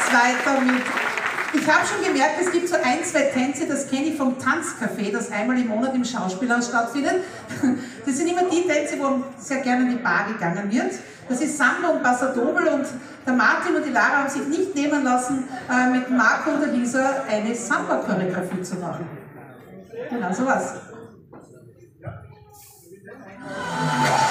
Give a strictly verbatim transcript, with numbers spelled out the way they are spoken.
geht's weiter mit... Ich habe schon gemerkt, es gibt so ein, zwei Tänze, das kenne ich vom Tanzcafé, das einmal im Monat im Schauspielhaus stattfindet. Das sind immer die Tänze, wo sehr gerne in die Bar gegangen wird. Das ist Samba und Passadobel und der Martin und die Lara haben sich nicht nehmen lassen, mit Marco und der Lisa eine Samba-Choreografie zu machen. Genau, sowas.